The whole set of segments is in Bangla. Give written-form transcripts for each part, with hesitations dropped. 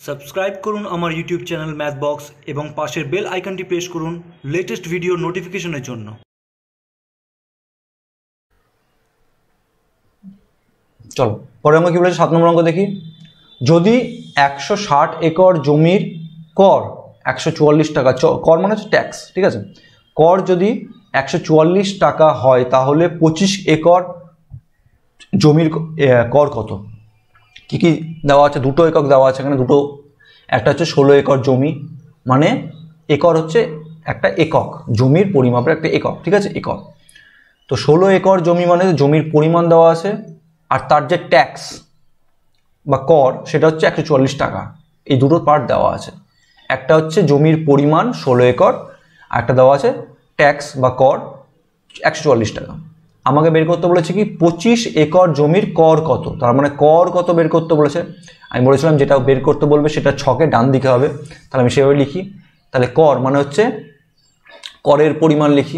সাবস্ক্রাইব করুন আমার ইউটিউব চ্যানেল ম্যাথবক্স এবং পাশের বেল আইকনটি প্রেস করুন লেটেস্ট ভিডিও নোটিফিকেশনের জন্য। চলো পরে অঙ্ক কি বলেছে, 7 নম্বর অঙ্ক দেখি। যদি 160 একর জমির কর 144 টাকা, কর মানে হচ্ছে ট্যাক্স, ঠিক আছে, কর যদি 144 টাকা হয় তাহলে 25 একর জমির কর কত? কি কি দেওয়া আছে? দুটো একক দেওয়া আছে এখানে, দুটো। একটা হচ্ছে 16 একর জমি, মানে একর হচ্ছে একটা একক, জমির পরিমাপের একটা একক, ঠিক আছে, একক। তো 16 একর জমি মানে জমির পরিমাণ দেওয়া আছে, আর তার যে ট্যাক্স বা কর সেটা হচ্ছে 144 টাকা। এই দুটো পার্ট দেওয়া আছে, একটা হচ্ছে জমির পরিমাণ 16 একর, আর একটা দেওয়া আছে ট্যাক্স বা কর 144 টাকা। আমাকে বের করতে বলেছে কি 25 একর জমির কর কত, তার মানে কর কত বের করতে বলেছে। আমি বলেছিলাম যেটা বের করতে বলবে সেটা ছকে ডান দিকে হবে, তাহলে আমি সেভাবে লিখি। তাহলে কর মানে হচ্ছে করের পরিমাণ, লিখি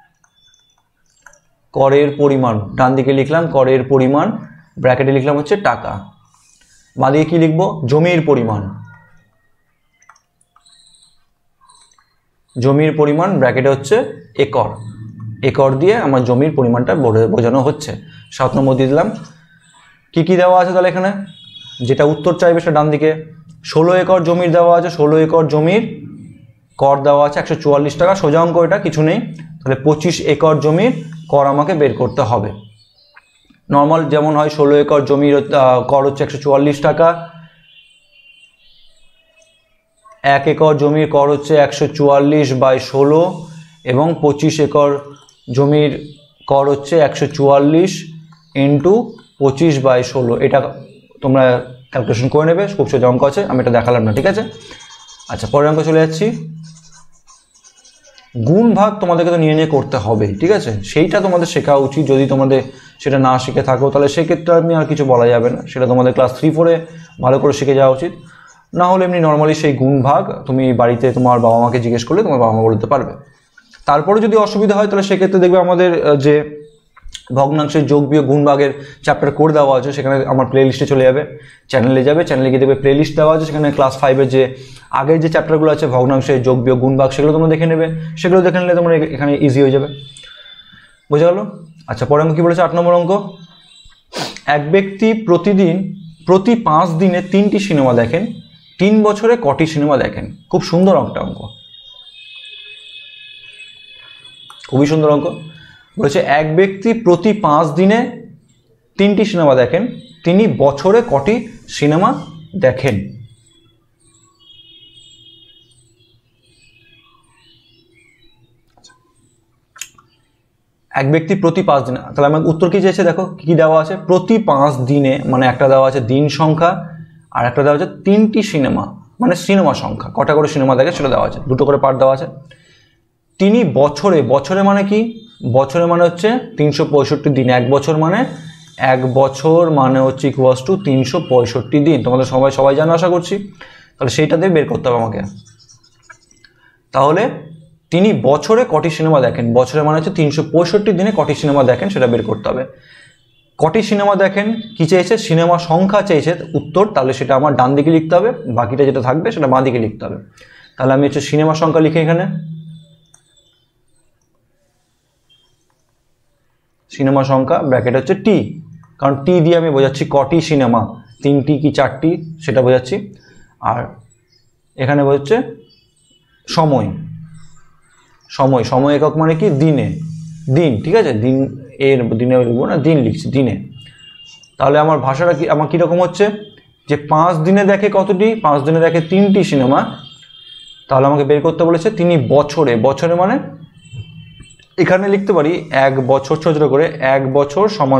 করের পরিমাণ, ডান দিকে লিখলাম করের পরিমাণ, ব্র্যাকেটে লিখলাম হচ্ছে টাকা। বাঁদিকে কি লিখবো? জমির পরিমাণ, জমির পরিমাণ ব্র্যাকেটে হচ্ছে একর, একর দিয়ে আমার জমির পরিমাণটা বোঝানো হচ্ছে। 7 নম্বর দিয়ে দিলাম। কি কি দেওয়া আছে তাহলে এখানে, যেটা উত্তর চাইবে সেটা ডান দিকে। 16 একর জমির দেওয়া আছে, 16 একর জমির কর দেওয়া আছে 144 টাকা, সোজা অঙ্ক, এটা কিছু নেই। তাহলে 25 একর জমির কর আমাকে বের করতে হবে। নর্মাল যেমন হয়, 16 একর জমির কর হচ্ছে 144 টাকা, 1 একর জমির কর হচ্ছে 144/16, এবং 25 একর জমির কর হচ্ছে 144 × 25/16। এটা তোমরা ক্যালকুলেশন করে নেবে, খুব সোজা অঙ্ক আছে, আমি এটা দেখালাম না, ঠিক আছে। আচ্ছা, পরের অঙ্ক চলে যাচ্ছি। গুণ ভাগ তোমাদেরকে তো নিয়ে করতে হবে, ঠিক আছে, সেইটা তোমাদের শেখা উচিত। যদি তোমাদের সেটা না শিখে থাকো তাহলে সেক্ষেত্রে আমি আর কিছু বলা যাবে না, সেটা তোমাদের ক্লাস 3-4-এ ভালো করে শিখে যাওয়া উচিত। না হলে এমনি নর্মালি সেই গুণ ভাগ তুমি বাড়িতে তোমার বাবা মাকে জিজ্ঞেস করলে তোমার বাবা মা বলতে পারবে। তারপরে যদি অসুবিধা হয় তাহলে সেক্ষেত্রে দেখবে আমাদের যে ভগ্নাংশের যোগ বিয়োগ গুণ ভাগের চ্যাপ্টার করে দেওয়া আছে, সেখানে আমার প্লে লিস্টে চলে যাবে, চ্যানেলে গিয়ে দেখবে প্লে লিস্ট দেওয়া আছে, সেখানে ক্লাস 5-এর যে আগের যে চ্যাপ্টারগুলো আছে ভগ্নাংশের যোগ বিয়োগ গুণ ভাগ, সেগুলো তোমরা দেখে নেবে, সেগুলো দেখে নিলে তোমরা এখানে ইজি হয়ে যাবে। বোঝা গেল? আচ্ছা, পরের অঙ্ক কি বলেছে? 8 নম্বর অঙ্ক। এক ব্যক্তি প্রতি 5 দিনে 3টি সিনেমা দেখেন, 3 বছরে কটি সিনেমা দেখেন? খুব সুন্দর একটা অঙ্ক, খুবই সুন্দর অঙ্ক। বলেছে এক ব্যক্তি প্রতি 5 দিনে 3টি সিনেমা দেখেন, তিনি বছরে কটি সিনেমা দেখেন? এক ব্যক্তি প্রতি 5 দিনে, তাহলে আমার উত্তর কি চেয়েছে? দেখো কি দেওয়া আছে, প্রতি 5 দিনে, মানে একটা দেওয়া আছে দিন সংখ্যা, আর একটা দেওয়া আছে 3টি সিনেমা, মানে সিনেমা সংখ্যা, কটা করে সিনেমা দেখে সেটা দেওয়া আছে, দুটো করে পার্ট দেওয়া আছে। তিনি বছরে মানে কি? বছরে মানে হচ্ছে 365 দিন, এক বছর মানে হচ্ছে ইকুয়ালস টু 365 দিন। তোমাদের সবাই জানো আশা করছি, তাহলে সেইটা দিয়ে বের করতে হবে আমাকে। তাহলে তিনি বছরে কটি সিনেমা দেখেন, বছরে মানে হচ্ছে 365 দিনে কটি সিনেমা দেখেন সেটা বের করতে হবে। কটি সিনেমা দেখেন কি চেয়েছে? সিনেমা সংখ্যা চেয়েছে উত্তর, তাহলে সেটা আমার ডান দিকে লিখতে হবে, বাকিটা যেটা থাকবে সেটা বাঁ দিকে লিখতে হবে। তাহলে আমি হচ্ছে সিনেমা সংখ্যা লিখে এখানে, সিনেমা সংখ্যা ব্র্যাকেট হচ্ছে টি, কারণ টি দিয়ে আমি বোঝাচ্ছি কটি সিনেমা, 3টি কি 4টি সেটা বোঝাচ্ছি। আর এখানে বোঝাচ্ছে সময় একক মানে কি? দিন, ঠিক আছে, দিনে লিখবো না, দিন লিখছি, দিনে। তাহলে আমার ভাষাটা কি, আমার কীরকম হচ্ছে যে 5 দিনে দেখে কতটি? 5 দিনে দেখে 3টি সিনেমা, তাহলে আমাকে বের করতে বলেছে তিনি বছরে মানে এখানে লিখতে পারি 1 বছর, ছোট করে 1 বছর সমান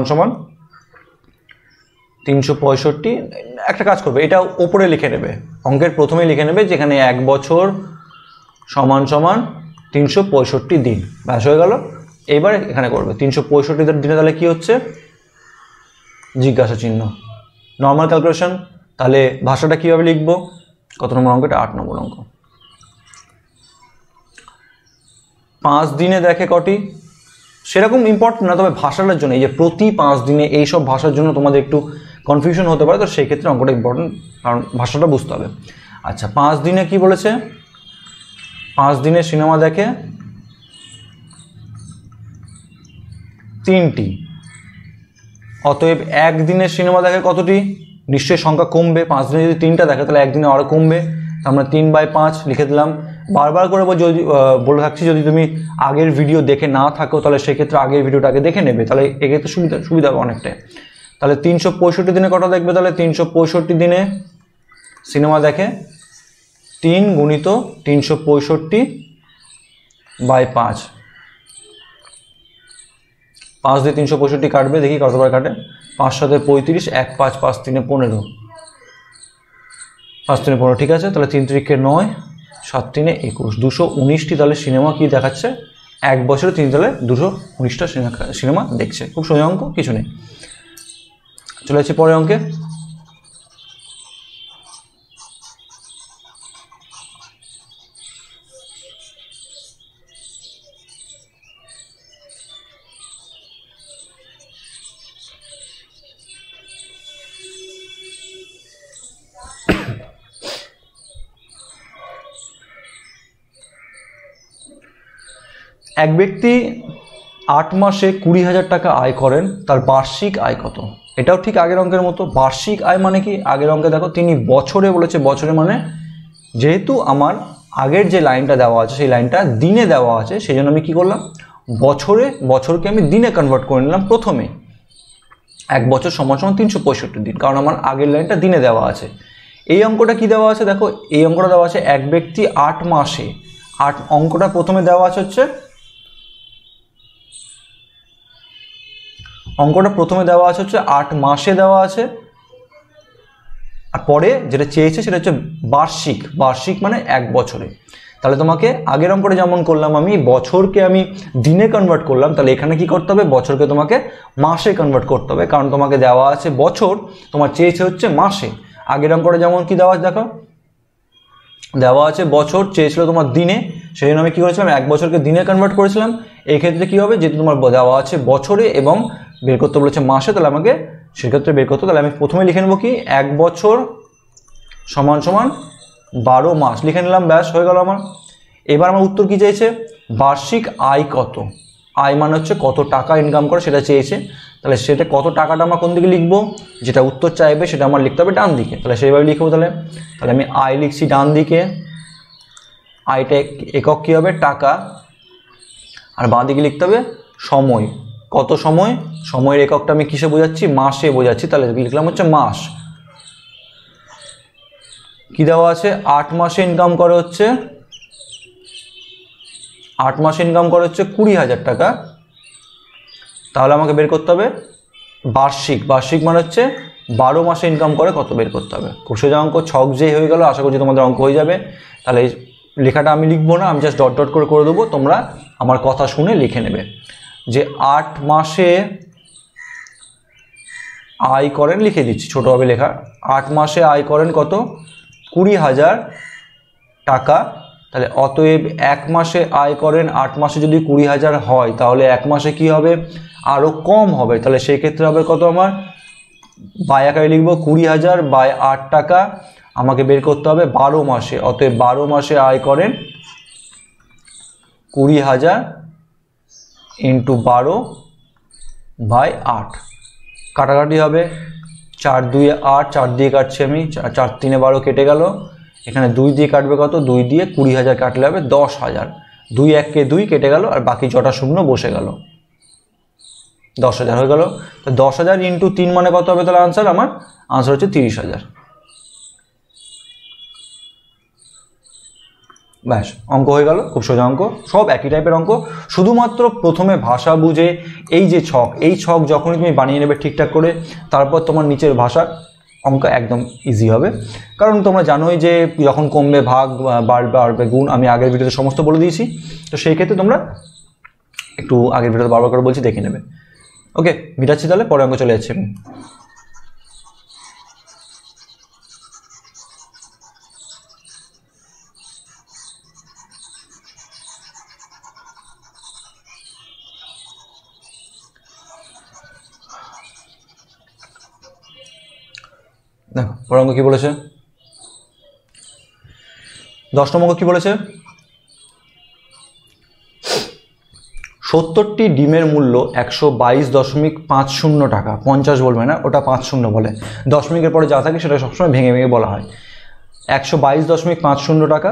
365। একটা কাজ করবে, এটা ওপরে লিখে নেবে, অঙ্কের প্রথমে লিখে নেবে যেখানে 1 বছর সমান 365 দিন, ব্যাস হয়ে গেল। এবার এখানে করবে 365 দিনে, তাহলে কি হচ্ছে? জিজ্ঞাসা চিহ্ন, নর্মাল ক্যালকুলেশন। তাহলে ভাষাটা কীভাবে লিখবো? কত নম্বর অঙ্ক এটা? 8 নম্বর অঙ্ক। 5 দিনে দেখে কটি সেরকম ইম্পর্টেন্ট না, তবে ভাষাটার জন্য, এই যে প্রতি 5 দিনে, এইসব ভাষার জন্য তোমাদের একটু কনফিউশন হতে পারে, তো সেই ক্ষেত্রে অঙ্কটা ইম্পর্টেন্ট, কারণ ভাষাটা বুঝতে হবে। আচ্ছা, 5 দিনে কি বলেছে, 5 দিনে সিনেমা দেখে 3টি, অতএব একদিনের সিনেমা দেখে কতটি? নিশ্চয়ই সংখ্যা কমবে, 5 দিনে যদি 3টা দেখে তাহলে একদিনে আরও কমবে, আমরা 3/5 লিখে দিলাম। বারবার করে যদি বলে থাকছি, যদি তুমি আগের ভিডিও দেখে না থাকো তাহলে সেক্ষেত্রে আগের ভিডিওটাকে দেখে নেবে, তাহলে এক্ষেত্রে সুবিধা হবে অনেকটাই। তাহলে 365 দিনে কটা দেখবে? তাহলে 365 দিনে সিনেমা দেখে 3 গুণিত 365/5। 5 দিয়ে 365 কাটবে, দেখি কতবার কাটে। 5 7 35, 1 5 5 3 15, 5 3 15, ঠিক আছে। তাহলে 3 3 9, 7 3 21, 219টি তাহলে সিনেমা কি দেখাচ্ছে, এক বছরে তিনি তাহলে 219টা সিনেমা দেখছে। খুব সোজা অঙ্ক, কিছু নেই। চলে যাচ্ছি পরের অঙ্কে। এক ব্যক্তি 8 মাসে 20,000 টাকা আয় করেন, তার বার্ষিক আয় কত? এটাও ঠিক আগের অঙ্কের মতো। বার্ষিক আয় মানে কি, আগের অঙ্কে দেখো তিনি বছরে বলেছে, বছরে মানে যেহেতু আমার আগের যে লাইনটা দেওয়া আছে সেই লাইনটা দিনে দেওয়া আছে, সেই জন্য আমি কি করলাম, বছরকে আমি দিনে কনভার্ট করে নিলাম প্রথমে। 1 বছর সমান সমান 365 দিন, কারণ আমার আগের লাইনটা দিনে দেওয়া আছে। এই অঙ্কটা কি দেওয়া আছে দেখো, এই অঙ্কটা দেওয়া আছে এক ব্যক্তি 8 মাসে, অঙ্কটা প্রথমে দেওয়া আছে হচ্ছে, অঙ্কটা প্রথমে দেওয়া আছে হচ্ছে 8 মাসে দেওয়া আছে, আর পরে যেটা চেয়েছে সেটা হচ্ছে বার্ষিক। বার্ষিক মানে 1 বছরে। তাহলে তোমাকে আগের অঙ্কটা যেমন করলাম আমি বছরকে আমি দিনে কনভার্ট করলাম, তাহলে এখানে কি করতে হবে, বছরকে তোমাকে মাসে কনভার্ট করতে হবে, কারণ তোমাকে দেওয়া আছে বছর, তোমার চেয়েছে হচ্ছে মাসে। আগের অঙ্কটা যেমন কি দেওয়া আছে দেখো, দেওয়া আছে বছর, চেয়েছিল তোমার দিনে, সেই জন্য আমি কী করেছিলাম, 1 বছরকে দিনে কনভার্ট করেছিলাম। এই ক্ষেত্রে কী হবে, যেহেতু তোমার দেওয়া আছে বছরে এবং বের করতে বলেছে মাসে, তাহলে আমাকে সেক্ষেত্রে বের করতে, তাহলে আমি প্রথমে লিখে নেবো কি, 1 বছর সমান সমান 12 মাস লিখে নিলাম, ব্যাস হয়ে গেল আমার। এবার আমার উত্তর কী চেয়েছে, বার্ষিক আয় কত? আয় মানে হচ্ছে কত টাকা ইনকাম করে সেটা চেয়েছে, তাহলে সেটা কত টাকাটা আমরা কোন দিকে লিখবো, যেটা উত্তর চাইবে সেটা আমার লিখতে হবে ডান দিকে, তাহলে সেইভাবে লিখবো। তাহলে আমি আয় লিখছি ডান দিকে, আয়টা একক কী হবে, টাকা, আর বাঁ দিকে লিখতে হবে সময়, কত সময়, সময়ের এককটা আমি কিসে বোঝাচ্ছি, মাসে বোঝাচ্ছি, তাহলে লিখলাম হচ্ছে মাস। কি দেওয়া আছে, 8 মাসে ইনকাম করে হচ্ছে, 8 মাসে ইনকাম করে হচ্ছে 20,000 টাকা, তাহলে আমাকে বের করতে হবে বার্ষিক। বার্ষিক মানে হচ্ছে 12 মাসে ইনকাম করে কত বের করতে হবে। খুব সোজা অঙ্ক, ছক যেই হয়ে গেল, আশা করছি তোমাদের অঙ্ক হয়ে যাবে। তাহলে এই লেখাটা আমি লিখবো না, আমি জাস্ট ডট ডট করে দেবো, তোমরা আমার কথা শুনে লিখে নেবে যে 8 মাসে আয় করেন, লিখে দিচ্ছি ছোটোভাবে লেখা, 8 মাসে আয় করেন কত, 20,000 টাকা। তাহলে অতএব 1 মাসে আয় করেন, 8 মাসে যদি 20,000 হয় তাহলে 1 মাসে কি হবে, আরও কম হবে, তাহলে সেই ক্ষেত্রে হবে কত, আমার বাই আকারে লিখবো 20,000 বাই 8 টাকা, আমাকে বের করতে হবে 12 মাসে, অতএব 12 মাসে আয় করেন 20,000 ইন্টু 12 বাই 8, কাটাকাটি হবে, 4 2 8, 4 দিয়ে কাটছি আমি, 4 3 12 কেটে গেল, এখানে 2 দিয়ে কাটবে কত, 2 দিয়ে 20,000 কাটলে হবে 10,000, 2 1 কে 2 কেটে গেল, আর বাকি জটা শূন্য বসে গেল, 10,000 হয়ে গেল। তো 10,000 ইন্টু 3 মানে কত হবে, তাহলে আনসার আমার আনসার হচ্ছে 30,000। ব্যাস, অঙ্ক হয়ে গেল, খুব সোজা অঙ্ক, সব একই টাইপের অঙ্ক, শুধুমাত্র প্রথমে ভাষা বুঝে এই যে ছক, এই ছক যখনই তুমি বানিয়ে নেবে ঠিকঠাক করে, তারপর তোমার নিচের ভাষা অঙ্ক একদম ইজি হবে। কারণ তোমরা জানোই যে যখন কমবে ভাগ, বাড়বে গুণ, আমি আগের ভিডিওতে সমস্ত বলে দিয়েছি, তো সেই ক্ষেত্রে তোমরা একটু আগের ভিডিওতে বারবার করে বলছি, দেখে নেবে। ওকে, মিটাচ্ছি, তাহলে পরে অঙ্ক চলে যাচ্ছে। দেখো পরের অঙ্ক কী বলেছে, 10 নম্বর অঙ্ক কী বলেছে, 70টি ডিমের মূল্য 122.50 টাকা, 50 বলবে না, ওটা 50 বলে, দশমিকের পরে যা থাকে সেটা সবসময় ভেঙে ভেঙে বলা হয়। 122.50 টাকা,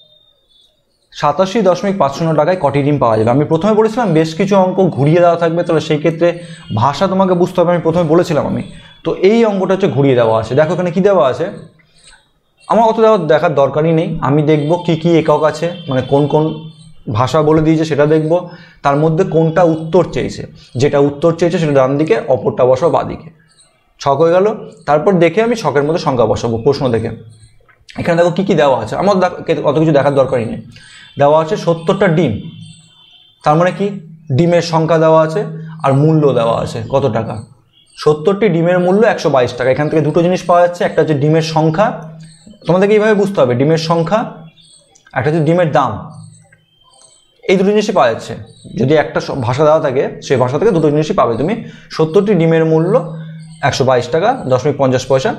87.50 টাকায় কটি ডিম পাওয়া যাবে। আমি প্রথমে বলেছিলাম বেশ কিছু অঙ্ক ঘুরিয়ে দেওয়া থাকবে, তাহলে সেই ক্ষেত্রে ভাষা তোমাকে বুঝতে হবে, আমি প্রথমে বলেছিলাম। আমি তো এই অঙ্কটা হচ্ছে ঘুরিয়ে দেওয়া আছে। দেখো এখানে কী দেওয়া আছে, আমার অত দেখার দরকারই নেই। আমি দেখব কি কি একক আছে, মানে কোন কোন ভাষা বলে দিয়েছে সেটা দেখব, তার মধ্যে কোনটা উত্তর চেয়েছে, যেটা উত্তর চেয়েছে সেটা ডান দিকে, অপরটা বসাবো বাঁ দিকে। ছক হয়ে গেল। তারপর দেখে আমি ছকের মধ্যে সংখ্যা বসাবো প্রশ্ন দেখে। এখানে দেখো কী কী দেওয়া আছে, আমার অত কিছু দেখার দরকারই নেই। দেওয়া আছে 70টা ডিম, তার মানে কি ডিমের সংখ্যা দেওয়া আছে আর মূল্য দেওয়া আছে কত টাকা। 70টি ডিমের মূল্য 122 টাকা। এখান থেকে দুটো জিনিস পাওয়া যাচ্ছে, একটা হচ্ছে ডিমের সংখ্যা, তোমাদেরকে এইভাবে বুঝতে হবে, ডিমের সংখ্যা, একটা হচ্ছে ডিমের দাম। এই দুটো জিনিসই পাওয়া যাচ্ছে। যদি একটা ভাষা দেওয়া থাকে সেই ভাষা থেকে দুটো জিনিসই পাবে তুমি। 70টি ডিমের মূল্য 122 টাকা 0.50 পয়সা,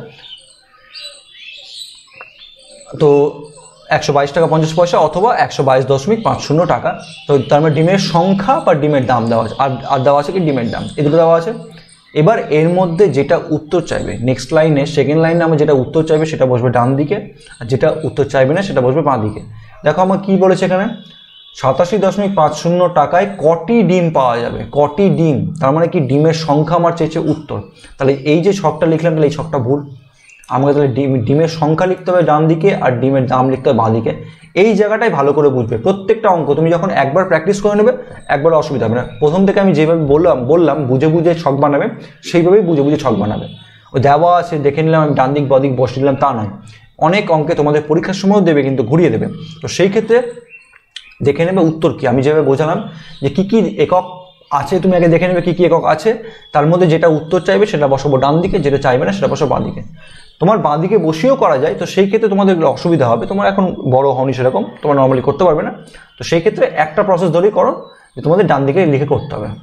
তো 122 টাকা 50 পয়সা অথবা 122.50 টাকা। তো তার মানে ডিমের সংখ্যা বা ডিমের দাম দেওয়া আছে, আর দেওয়া আছে কি ডিমের দাম, এই দুটো দেওয়া আছে। এবার এর মধ্যে যেটা উত্তর চাইবে, নেক্সট লাইনে সেকেন্ড লাইনে আমার যেটা উত্তর চাইবে সেটা বসবে ডান দিকে, আর যেটা উত্তর চাইবে না সেটা বসবে বাঁ দিকে। দেখো আমার কী বলেছে এখানে, 87.50 টাকায় কটি ডিম পাওয়া যাবে, কটি ডিম, তার মানে কি ডিমের সংখ্যা আমার চেয়েছে উত্তর। তাহলে এই যে ছকটা লিখলাম, তাহলে এই ছকটা ভুল। আমাকে তাহলে ডিমের সংখ্যা লিখতে হবে ডান দিকে আর ডিমের দাম লিখতে হবে বাঁ দিকে। এই জায়গাটাই ভালো করে বুঝবে। প্রত্যেকটা অঙ্ক তুমি যখন একবার প্র্যাকটিস করে নেবে একবার অসুবিধা হবে না। প্রথম থেকে আমি যেভাবে বললাম বুঝে বুঝে ছক বানাবে, সেইভাবেই বুঝে বুঝে ছক বানাবে। ও দেওয়া আছে দেখে নিলাম আমি ডান দিক বাঁ দিক বসে দিলাম তা নয়। অনেক অঙ্কে তোমাদের পরীক্ষার সময়ও দেবে, কিন্তু ঘুরিয়ে দেবে। তো সেই ক্ষেত্রে দেখে নেবে উত্তর কি, আমি যেভাবে বোঝালাম যে কী কী একক আছে, তুমি আগে দেখে নেবে কী কী একক আছে, তার মধ্যে যেটা উত্তর চাইবে সেটা বসাবো ডান দিকে, যেটা চাইবে না সেটা বসাবো বাঁ দিকে। তোমার বাঁ দিকে বসিয়েও করা যায়, তো সেই ক্ষেত্রে তোমাদের অসুবিধা হবে, তোমার এখন বড় হওনি সেরকম, তোমার নর্মালি করতে পারবে না। তো সেই ক্ষেত্রে একটা প্রসেস ধরেই করো যে তোমাদের ডান দিকে লিখে করতে হবে।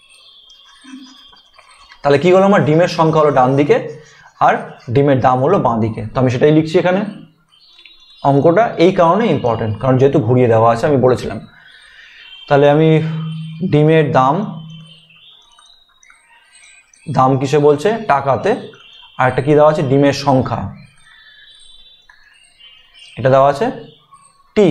তাহলে কী হলো, আমার ডিমের সংখ্যা হলো ডান দিকে আর ডিমের দাম হলো বাঁ দিকে। তো আমি সেটাই লিখছি এখানে। অঙ্কটা এই কারণে ইম্পর্টেন্ট, কারণ যেহেতু ঘুরিয়ে দেওয়া আছে আমি বলেছিলাম। তাহলে আমি ডিমের দাম কিসে বলছে, টাকাতে, আর একটা কি দেওয়া আছে ডিমের সংখ্যা, এটা দেওয়া আছে টি।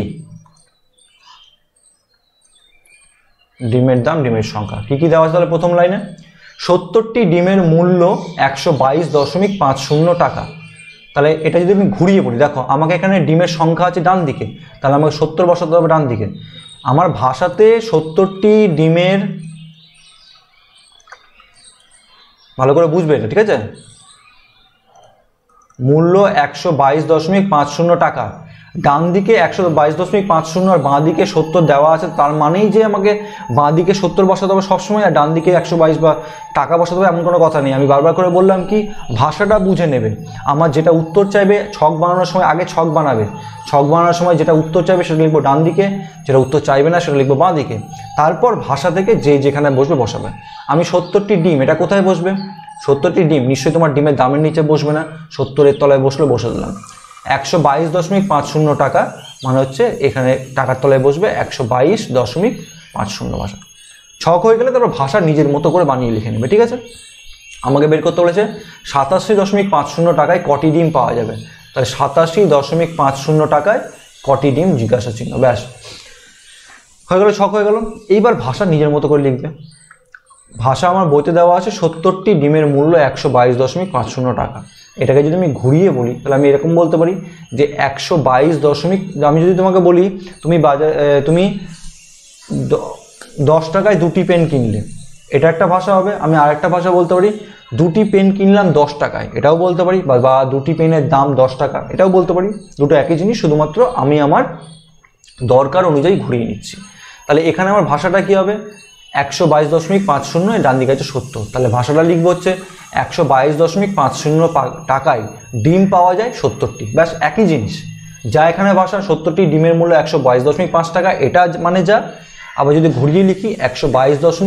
ডিমের দাম ডিমের সংখ্যা কি কি দেওয়া আছে, তাহলে প্রথম লাইনে 70টি ডিমের মূল্য 122.50 টাকা। তাহলে এটা যদি আমি ঘুরিয়ে বলি, দেখো আমাকে এখানে ডিমের সংখ্যা আছে ডান দিকে, তাহলে আমাকে 70 বসাতে হবে ডান দিকে। আমার ভাষাতে 70টি ডিমের, ভালো করে বুঝবে এটা, ঠিক আছে, মূল্য 122.50 টাকা। ডান দিকে 122.50 আর বাঁ দিকে 70 দেওয়া আছে, তার মানেই যে আমাকে বাঁ দিকে 70 বসাতে হবে সবসময়, আর ডান দিকে 122 বা টাকা বসাতে হবে এমন কোনো কথা নেই। আমি বারবার করে বললাম কি, ভাষাটা বুঝে নেবে। আমার যেটা উত্তর চাইবে ছক বানানোর সময় আগে ছক বানাবে, ছক বানানোর সময় যেটা উত্তর চাইবে সেটা লিখবো ডান দিকে, যেটা উত্তর চাইবে না সেটা লিখবো বাঁ দিকে। তারপর ভাষা থেকে যেখানে বসবে বসাবে। আমি 70টি ডিম, এটা কোথায় বসবে, 70টি ডিম নিশ্চয়ই তোমার ডিমের দামের নিচে বসবে না, 70-এর তলায় বসলে বসে দিলাম। 122.50 টাকা মানে হচ্ছে এখানে টাকার তলায় বসবে 122.50 ভাষা। ছক হয়ে গেলে তারপর ভাষা নিজের মতো করে বানিয়ে লিখে নেবে, ঠিক আছে। আমাকে বের করতে বলেছে 87.50 টাকায় কটি ডিম পাওয়া যাবে। তাহলে 87.50 টাকায় কটি ডিম জিজ্ঞাসা চিহ্ন, ব্যাস হয়ে গেল, ছক হয়ে গেল। এইবার ভাষা নিজের মতো করে লিখবে। ভাষা আমার বইতে দেওয়া আছে 70টি ডিমের মূল্য 122.50 টাকা। এটাকে যদি আমি ঘুরিয়ে বলি তাহলে আমি এরকম বলতে পারি যে 122. আমি যদি তোমাকে বলি তুমি 10 টাকায় 2টি পেন কিনলে, এটা একটা ভাষা হবে। আমি আরেকটা ভাষা বলতে পারি 2টি পেন কিনলাম 10 টাকায়, এটাও বলতে পারি, বা 2টি পেনের দাম 10 টাকা, এটাও বলতে পারি। দুটো একই জিনিস, শুধুমাত্র আমি আমার দরকার অনুযায়ী ঘুরিয়ে নিচ্ছি। তাহলে এখানে আমার ভাষাটা কি হবে, 122.50 ডান দিকে আছে 70, তাহলে ভাষাটা লিখবো হচ্ছে 122.50 টাকায় ডিম পাওয়া যায় 70টি, ব্যাস একই জিনিস। যা এখানে ভাষা 70টি ডিমের মূল্য 122.5 টাকা, এটা মানে যা। আবার যদি ঘুরিয়ে লিখি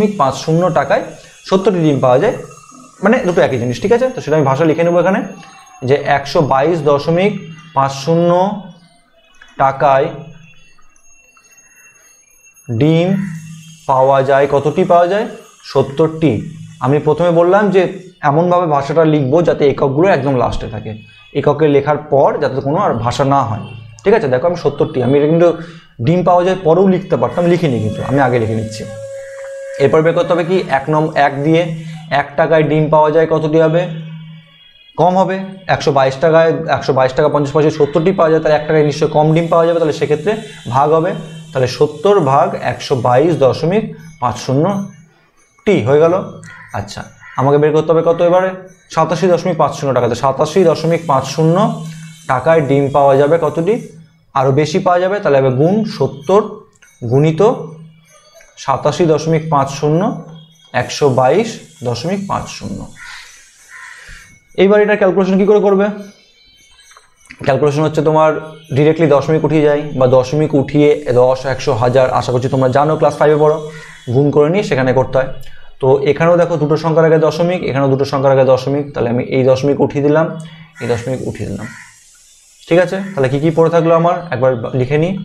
122.50 টাকায় 70টি ডিম পাওয়া যায়, মানে দুটো একই জিনিস, ঠিক আছে। তো সেটা আমি ভাষা লিখে নেবো এখানে যে 122.50 টাকায় ডিম পাওয়া যায়। কতটি পাওয়া যায়? 70টি। আমি প্রথমে বললাম যে এমনভাবে ভাষাটা লিখবো যাতে এককগুলো একদম লাস্টে থাকে, এককে লেখার পর যাতে কোনো আর ভাষা না হয়। ঠিক আছে, দেখো আমি 70টি, আমি এটা কিন্তু ডিম পাওয়া যায় পরেও লিখতে পারতাম, লিখিনি, কিন্তু আমি আগে লিখে নিচ্ছি। এরপর বের করতে হবে কি, 1 দিয়ে 1 টাকায় ডিম পাওয়া যায় কতটি হবে? কম হবে। 122 টাকায় 122 টাকা 50 পয়সা 70টি পাওয়া যায়, তাহলে 1 টাকায় নিশ্চয়ই কম ডিম পাওয়া যাবে, তাহলে সেক্ষেত্রে ভাগ হবে। তাহলে 70 ভাগ 122.50 হয়ে গেল। আচ্ছা, আমাকে বের করতে হবে কত এবারে? 87.50 টাকা। তো 87.50 টাকায় ডিম পাওয়া যাবে কতটি? আরও বেশি পাওয়া যাবে, তাহলে হবে গুণ 70 গুণিত 87.50 122.50। এইবার এটা ক্যালকুলেশন কী করে করবে? ক্যালকুলেশন হচ্ছে তোমার ডিরেক্টলি দশমিক উঠিয়ে যায়, বা দশমিক উঠিয়ে 10, 100, 1000, আশা করছি তোমরা জানো, ক্লাস 5-এ পড়ো, গুণ করে নিয়ে সেখানে করতে হয়। তো এখানেও দেখো দুটো সংখ্যার আগে দশমিক, এখানেও দুটো সংখ্যার আগে দশমিক, তাহলে আমি এই দশমিক উঠিয়ে দিলাম, এই দশমিক উঠিয়ে দিলাম। ঠিক আছে, তাহলে কি কি পড়ে থাকলো আমার একবার লিখে নিই।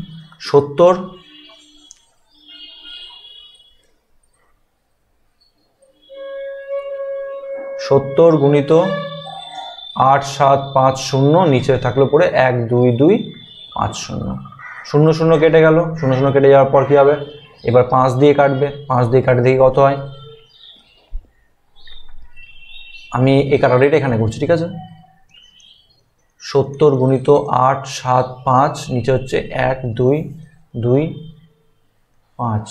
70 গুণিত 8750, নিচে থাকলো পরে 12250, 00 কেটে গেল, 00 কেটে যাওয়ার পর কি হবে? এবার 5 দিয়ে কাটবে, 5 দিয়ে কাটে দেখি কত হয়। আমি এই কাটাটা এখানে করছি, ঠিক আছে। 70 গুণিত 875, নিচে হচ্ছে 1225।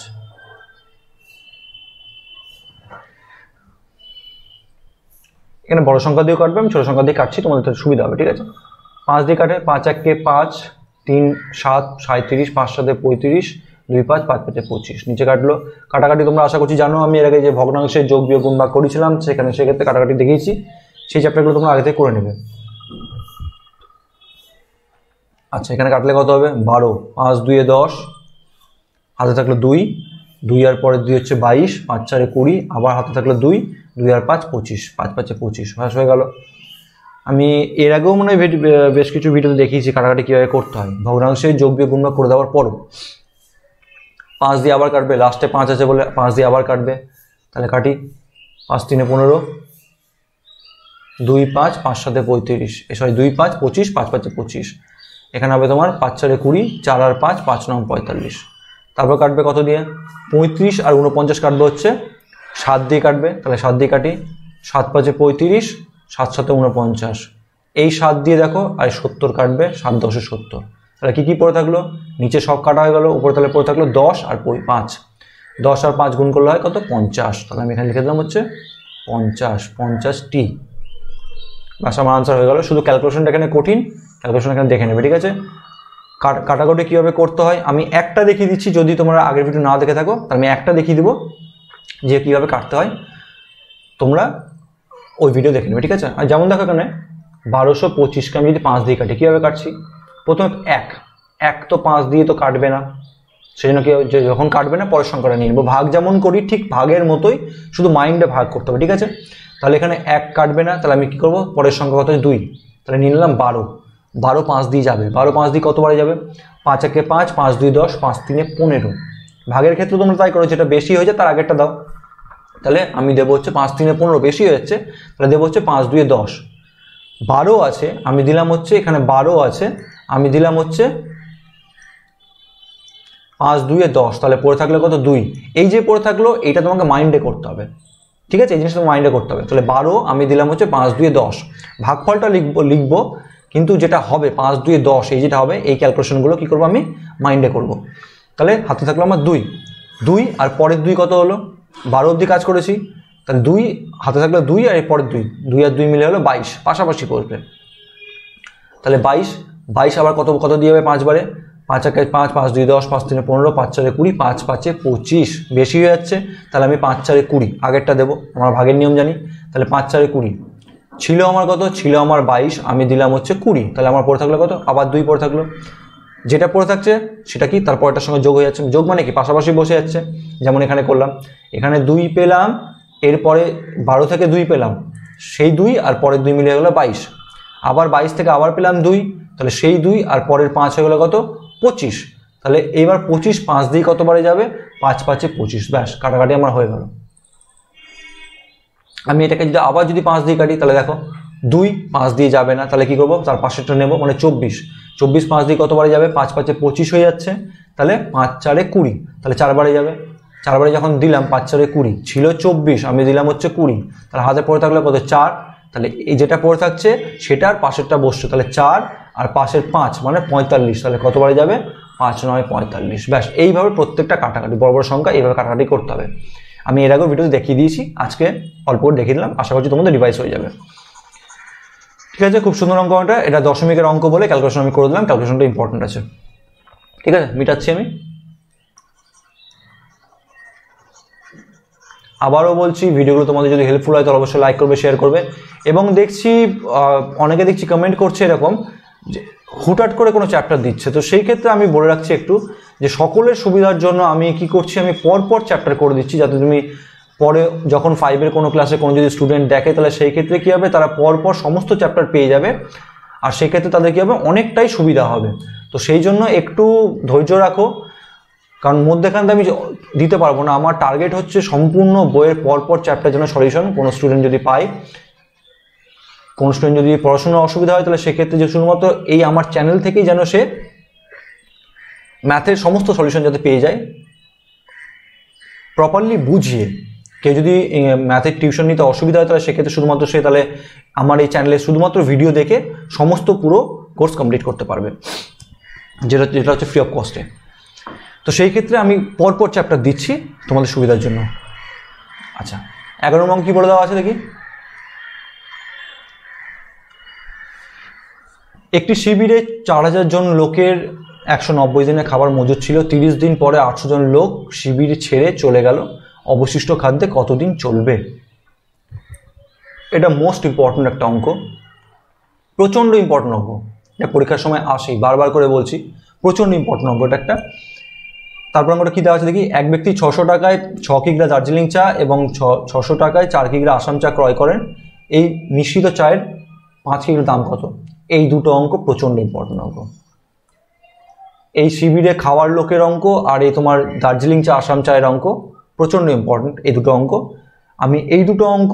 এখানে বড় সংখ্যা দিয়েও কাটবে, আমি ছোটো সংখ্যা দিয়ে কাটছি, তোমাদের সুবিধা হবে। ঠিক আছে, 5 দিয়ে কাটে, 5 1 5, 3 7 37, 5 7 35, 2 5 5 5 25, নিচে কাটলো। কাটাকাটি তোমরা আশা করছি জানো, আমি এর আগে যে ভগ্নাংশের যোগ বিয়োগ গুণ ভাগ করেছিলাম সেক্ষেত্রে কাটাকাটি দেখিয়েছি, সেই চ্যাপ্টারগুলো তোমরা আগে থেকে করে নেবে। আচ্ছা, এখানে কাটলে কত হবে? 12, 5 2 10, হাতে থাকলো 2, 2 আর পরে 2 হচ্ছে 22, 5 4 20, আবার হাতে থাকলো 2, 2 আর 5 25, 5 5 25, ভাস হয়ে গেল। আমি এর আগেও মনে হয় বেশ কিছু ভিডিওতে দেখিয়েছি কাটাকাটি কীভাবে করতে হয়, ভগ্নাংশের যোগ বিয়োগ গুণ ভাগ করে দেওয়ার পরও। 5 দিয়ে আবার কাটবে, লাস্টে 5 আছে বলে 5 দিয়ে আবার কাটবে, তাহলে কাটি। 5 3 15, 2 5 5 7 35, 2 5 25, 5 5 25, এখানে হবে তোমার 5 4 20, 4 আর 5 5 9 45। তারপর কাটবে কত দিয়ে? 35 আর 49 কাটবে হচ্ছে 7 দিয়ে কাটবে, তাহলে 7 দিয়ে কাটি। 7 5 35, 7 7 49, এই 7 দিয়ে দেখো আর 70 কাটবে, 7 10 70। তাহলে কী কী পড়ে থাকলো? নিচে সব কাটা হয়ে গেল, উপরে তাহলে পড়ে থাকলো 10 আর 5, 10 আর 5 গুণ করলে হয় কত? 50। তাহলে আমি এখানে লিখে দিলাম হচ্ছে 50, 50টি। বাস আমার আনসার হয়ে গেল। শুধু ক্যালকুলেশনটা এখানে কঠিন, ক্যালকুলেশন এখানে দেখে নেবে। ঠিক আছে, কাটাকুটি কীভাবে করতে হয় আমি একটা দেখিয়ে দিচ্ছি, যদি তোমরা আগের ভিডিও না দেখে থাকো তাহলে আমি একটা দেখিয়ে দেবো যে কীভাবে কাটতে হয়, তোমরা ওই ভিডিও দেখে নেবে। ঠিক আছে, আর যেমন দেখো এখানে 1225কে আমি যদি 5 দিয়ে কাটি, কীভাবে কাটছি? প্রথমে 1 তো 5 দিয়ে তো কাটবে না, সেই জন্য কি যখন কাটবে না পরের সংখ্যাটা নিয়ে নেবো। ভাগ যেমন করি ঠিক ভাগের মতোই, শুধু মাইন্ডে ভাগ করতে হবে। ঠিক আছে, তাহলে এখানে 1 কাটবে না, তাহলে আমি কী করবো? পরের সংখ্যা কত? 2, তাহলে নিয়ে নিলাম 12, 12 5 দিয়ে যাবে, 12 5 দিয়ে কতবারে যাবে? 5 1 5, 5 2 10, 5 3 15। ভাগের ক্ষেত্রে তোমরা তাই করো, যেটা বেশি হয়ে যায় তার আগেরটা দাও। তাহলে আমি দেবো হচ্ছে 5 3 15, বেশি হয়ে যাচ্ছে, তাহলে দেবো হচ্ছে 5 2 10। 12 আছে, আমি দিলাম হচ্ছে এখানে 12 আছে, আমি দিলাম হচ্ছে 5 2 10, তাহলে পড়ে থাকলে কত? 2। এই যে পড়ে থাকলো এইটা তোমাকে মাইন্ডে করতে হবে। ঠিক আছে, এই জিনিসটা মাইন্ডে করতে হবে। তাহলে 12 আমি দিলাম হচ্ছে 5 2 10, ভাগফলটা লিখবো, কিন্তু যেটা হবে 5 2 10, এই যেটা হবে এই ক্যালকুলেশনগুলো কী করবো? আমি মাইন্ডে করব। তাহলে হাতে থাকলো আমার 2 আর পরের 2 কত হলো? 12 অবধি কাজ করেছি, তাহলে 2 হাতে থাকলো 2 আর এর পরের 2 আর 2 মিলে হলো 22, পাশাপাশি বসবে। তাহলে 22 আবার কত দিয়ে হবে? 5 বারে, 5 1 5, 5 2 10, 5 3 15, 5 4 20, 5 5 25, বেশি হয়ে যাচ্ছে, তাহলে আমি 5 4 20 আগেরটা দেবো, আমরা ভাগের নিয়ম জানি। তাহলে 5 4 20 ছিল আমার কত? ছিল আমার 22, আমি দিলাম হচ্ছে 20, তাহলে আমার পড়ে থাকলো কত? আবার 2 পড়ে থাকলো। যেটা পড়ে থাকছে সেটা কি? তারপরটার সঙ্গে যোগ হয়ে যাচ্ছে। যোগ মানে কি? পাশাপাশি বসে যাচ্ছে, যেমন এখানে করলাম। এখানে 2 পেলাম, এরপরে 12 থেকে 2 পেলাম, সেই 2 আর পরের 2 মিলে গেলো 22। আবার 22 থেকে আবার পেলাম 2, তাহলে সেই 2 আর পরের 5 হয়ে গেল কত 25। তাহলে এবার 25 5 দিয়ে কতবারে যাবে 5 5 25, ব্যাস কাটাকাটি আমার হয়ে গেল। আমি এটাকে যদি আবার যদি 5 দিয়ে কাটি তাহলে দেখো 2 5 দিয়ে যাবে না, তাহলে কি করবো তার পাশেরটা নেব, মানে 24 24 5 দিয়ে কতবারে যাবে 5 5 25 হয়ে যাচ্ছে, তাহলে 5 4 20, তাহলে 4 বারে যাবে। 4 বারে যখন দিলাম 5 4 20 ছিল 24, আমি দিলাম হচ্ছে 20, তাহলে হাতে পড়ে থাকলে কত 4, তাহলে এই যেটা পড়ে থাকছে সেটার পাশেরটা বসছে, তাহলে 4 আর পাশের 5 মানে 45, তাহলে কতবারে যাবে 5 9 45, ব্যাস। এইভাবে প্রত্যেকটা কাটাকাটি বড় বড় সংখ্যা এইভাবে কাটাকাটি করতে হবে। আমি এর আগেও ভিডিওতে দেখিয়ে দিয়েছি, আজকে অল্প করে দেখিয়ে দিলাম, আশা করছি তোমাদের রিভাইজ হয়ে যাবে। ঠিক আছে, খুব সুন্দর অঙ্ক এটা দশমিকের অঙ্ক বলে ক্যালকুলেশন আমি করে দিলাম, ক্যালকুলেশনটা ইম্পর্টেন্ট আছে। ঠিক আছে, মিটাচ্ছি আমি। আবারও বলছি, ভিডিওগুলো তোমাদের যদি হেল্পফুল হয় তাহলে অবশ্যই লাইক করবে, শেয়ার করবে। এবং দেখছি অনেকে দেখছি কমেন্ট করছে এরকম যে হুটহাট করে কোনো চ্যাপ্টার দিচ্ছে, তো সেই ক্ষেত্রে আমি বলে রাখছি একটু যে সকলের সুবিধার জন্য আমি কি করছি, আমি পরপর চ্যাপ্টার করে দিচ্ছি, যাতে তুমি পরে যখন 5-এর কোনো ক্লাসে কোনো যদি স্টুডেন্ট দেখে তাহলে সেই ক্ষেত্রে কী হবে, তারা পরপর সমস্ত চ্যাপ্টার পেয়ে যাবে, আর সেই ক্ষেত্রে তাদের কী হবে অনেকটাই সুবিধা হবে। তো সেই জন্য একটু ধৈর্য রাখো, কারণ মধ্যেখানে আমি দিতে পারবো না। আমার টার্গেট হচ্ছে সম্পূর্ণ বইয়ের পরপর চ্যাপ্টার যেন সলিউশন কোনো স্টুডেন্ট যদি পায়, কোনো স্টুডেন্ট যদি পড়াশোনার অসুবিধা হয় তাহলে সেক্ষেত্রে যে শুধুমাত্র এই আমার চ্যানেল থেকেই যেন সে ম্যাথের সমস্ত সলিউশন যাতে পেয়ে যায় প্রপারলি বুঝিয়ে। কেউ যদি ম্যাথের টিউশন নিতে অসুবিধা হয় তাহলে সেক্ষেত্রে শুধুমাত্র সে তাহলে আমার এই চ্যানেলে শুধুমাত্র ভিডিও দেখে সমস্ত পুরো কোর্স কমপ্লিট করতে পারবে, যেটা হচ্ছে ফ্রি অফ কস্টে। তো সেই ক্ষেত্রে আমি পরপর চ্যাপ্টার দিচ্ছি তোমাদের সুবিধার জন্য। আচ্ছা, 11 নম্বর কি বলে দেওয়া আছে দেখি। একটি শিবিরে 4000 জন লোকের 190 দিনের খাবার মজুদ ছিল। 30 দিন পরে 800 জন লোক শিবির ছেড়ে চলে গেল। অবশিষ্ট খাদ্যে কতদিন চলবে? এটা মোস্ট ইম্পর্ট্যান্ট একটা অঙ্ক, প্রচণ্ড ইম্পর্ট্যান্ট অঙ্ক, এটা পরীক্ষার সময় আসেই, বারবার করে বলছি, প্রচণ্ড ইম্পর্ট্যান্ট অঙ্ক এটা একটা। তারপর আমরা কী দেওয়া আছে দেখি। এক ব্যক্তি 600 টাকায় 6 কিগ্রা দার্জিলিং চা এবং 600 টাকায় 4 কিগ্রা আসাম চা ক্রয় করেন। এই মিশ্রিত চায়ের 5 কিগ্রা দাম কত? এই দুটো অঙ্ক প্রচণ্ড ইম্পর্ট্যান্ট অঙ্ক। এই শিবিরে খাওয়ার লোকের অঙ্ক আর এই তোমার দার্জিলিং চা আসাম চায়ের অঙ্ক প্রচণ্ড ইম্পর্ট্যান্ট, এই দুটো অঙ্ক। আমি এই দুটো অঙ্ক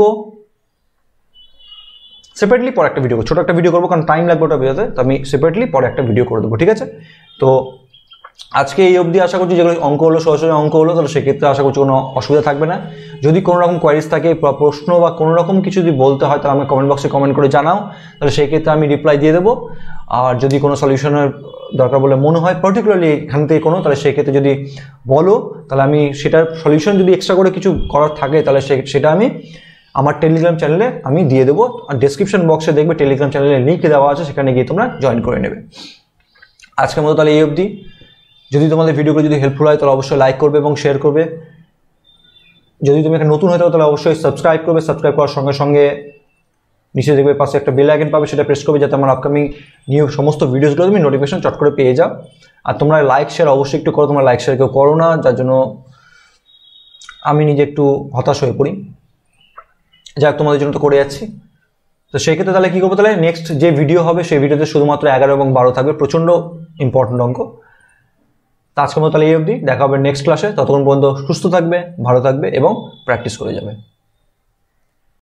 সেপারেটলি পরে একটা ভিডিও করবো, ছোটো একটা ভিডিও করবো, কারণ টাইম লাগবে ওটা বেরোতে, তো আমি সেপারেটলি পরে একটা ভিডিও করে দেবো, ঠিক আছে? তো আজকে এই অবধি আশা করছি, যেগুলো অঙ্ক হলো সরাসরি অঙ্ক হলো, তাহলে সেক্ষেত্রে আশা করছি কোনো অসুবিধা থাকবে না। যদি কোনো রকম কোয়ারিজ থাকে, প্রশ্ন বা কোনো রকম কিছু যদি বলতে হয় তাহলে আমি কমেন্ট বক্সে কমেন্ট করে জানাও, তাহলে সেই ক্ষেত্রে আমি রিপ্লাই দিয়ে দেবো। আর যদি কোনো সলিউশনের দরকার বলে মনে হয় পার্টিকুলারলি এখান থেকে কোনো, তাহলে সেই ক্ষেত্রে যদি বলো তাহলে আমি সেটার সলিউশন যদি এক্সট্রা করে কিছু করার থাকে তাহলে সেটা আমি আমার টেলিগ্রাম চ্যানেলে আমি দিয়ে দেবো। আর ডেসক্রিপশন বক্সে দেখবে টেলিগ্রাম চ্যানেলের লিঙ্ক দেওয়া আছে, সেখানে গিয়ে তোমরা জয়েন করে নেবে। আজকের মতো তাহলে এই অবধি। যদি তোমাদের ভিডিওগুলো যদি হেল্পফুল হয় তাহলে অবশ্যই লাইক করবে এবং শেয়ার করবে। যদি তুমি এখানে নতুন হয়ে থাকো তাহলে অবশ্যই সাবস্ক্রাইব করবে। সাবস্ক্রাইব করার সঙ্গে সঙ্গে নিচে দেখবে পাশে একটা বেল আইকন পাবে, সেটা প্রেস করবে যাতে আমার আপকামিং নিউ সমস্ত ভিডিওসগুলো তুমি নোটিফিকেশন চট করে পেয়ে যাও। আর তোমরা লাইক শেয়ার অবশ্যই একটু করো, তোমরা লাইক শেয়ার কেউ করো না, যার জন্য আমি নিজে একটু হতাশ হয়ে পড়ি। যাক, তোমাদের জন্য তো করে যাচ্ছি। তো সেই ক্ষেত্রে তাহলে কী করবো, তাহলে নেক্সট যে ভিডিও হবে সেই ভিডিওতে শুধুমাত্র 11 এবং 12 থাকবে, প্রচণ্ড ইম্পর্টেন্ট অঙ্ক। তো আজকের মতো তাহলে এই অবধি, দেখা হবে নেক্সট ক্লাসে। ততক্ষণ পর্যন্ত সুস্থ থাকবে, ভালো থাকবে এবং প্র্যাকটিস করে যাবে।